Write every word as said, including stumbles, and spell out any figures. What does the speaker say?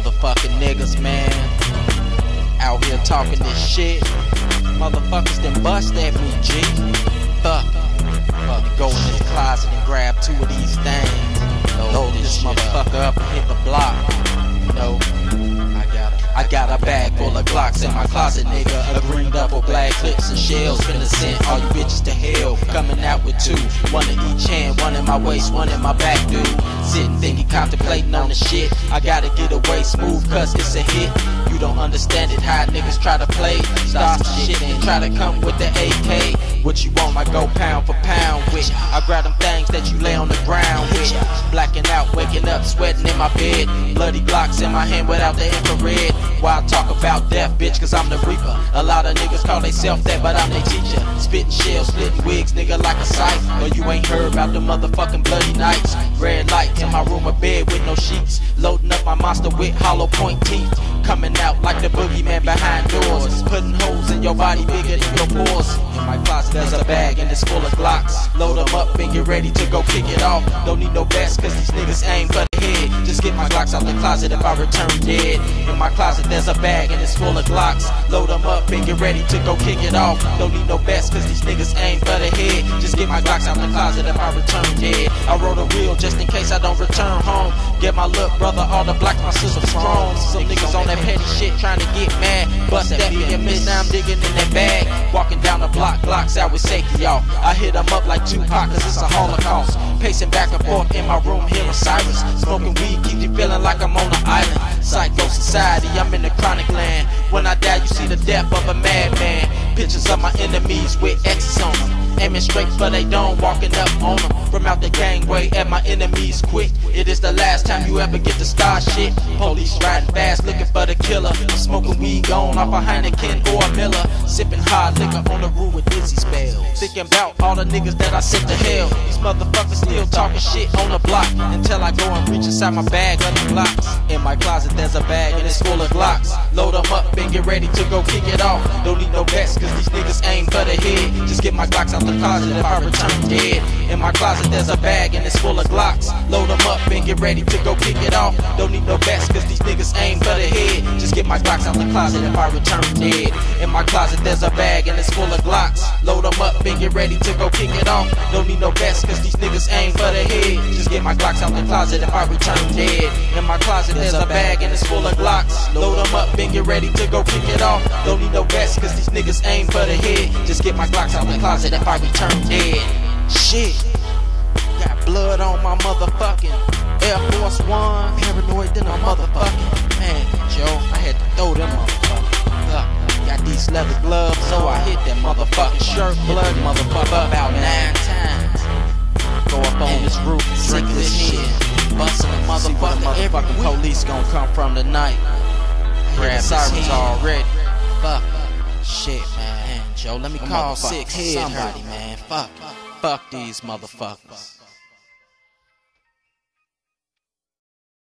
motherfucking niggas, man, out here talking this shit. Motherfuckers done bust at me, G. Fuck it. Fuck it. Go in this closet and grab two of these things. Load, Load this, this motherfucker up. up and hit the block. You know, I got a, I got a bag full of Glocks in my closet, nigga. A green double black clips and shells. Finna send all you bitches to hell. Coming out with two, one in each hand, one in my waist, one in my back, dude. Sitting thinking, contemplating on the shit. I gotta get away smooth, cause it's a hit. You don't understand it, how niggas try to play. Start some shit and try to come with the A K. What you want, I go pound for pound with. I grab them things that you lay on the ground with. Blacking out, waking up, sweating in my bed. Bloody Glocks in my hand without the infrared. Why I talk about death, bitch, cause I'm the reaper. A lot of niggas call theyself that, but I'm their teacher. Spitting shells, splitting wigs, nigga, like a scythe. But you ain't heard about the motherfucking bloody nights. Red lights in my room, a bed with no sheets. Loading up my monster with hollow point teeth. Coming out like the boogeyman behind doors. Putting holes in your body bigger than your pores. In my closet there's a bag and it's full of Glocks. Load them up and get ready to go kick it off. Don't need no vest cause these niggas aim for the head. Just get my Glocks out the closet if I return dead. In my closet there's a bag and it's full of Glocks. Load them up and get ready to go kick it off. Don't need no vest cause these niggas aim for the head. Just get my Glocks out the closet if I return dead. I wrote a reel just in case I don't return home. Get my little brother all the blacks, my sister strong. Some niggas on that petty shit trying to get mad. Bust that beat and miss, now I'm digging in that bag. Walking down the block, Glocks out with safety off. I hit them up like Tupac cause it's a holocaust. Pacing back and forth in my room, hearing sirens. Smoking weed keeps you feeling like I'm on an island. Psycho society, I'm in the chronic land. When I die you see the death of a madman. Pictures of my enemies with X's on them. Aiming straight for they dome, walking up on them. From out the gangway at my enemies quick. It is the last time you ever get to start shit. Police riding fast looking for the killer. I'm smoking weed gone off a Heineken or a Miller. Sipping hard liquor on the roof with dizzy spells. Thinking about all the niggas that I sent to hell. These motherfuckers still talking shit on the block. Until I go and reach inside my bag of the Glocks. In my closet there's a bag and it's full of Glocks. Load them up and get ready to go kick it off. Don't need no vest cause these niggas aim for the head. Just get my Glocks out the closet if I return dead. In my closet there's a bag and it's full of Glocks. Load them up and get ready to go kick it off. Don't need no vest cause these niggas aim for the head. Just get my Glocks out the closet if I return dead. In my closet there's a bag and it's full of Glocks. Load them up and get ready to go kick it off. Don't need no vest cause these niggas aim for the head. Just get my Glocks out the closet if I return dead. In my closet there's a bag and it's full of Glocks. Load them up and get ready to go kick it off. Don't need no vest cause these niggas aim for the head. Just get my Glocks out the closet if I return dead. Shit, got blood on my motherfucking Air Force One. Paranoid than a motherfucking man, Joe. I had to throw them motherfuckers up. Got these leather gloves, so I hit that motherfucking shirt. Blood motherfucker about nine times. Go up on this roof, drink this shit, bustin' a motherfucker. Every motherfucking police gonna come from tonight. Grab sirens already. Fuck shit, man. Joe, let me call six head somebody, man. Fuck, fuck these motherfuckers.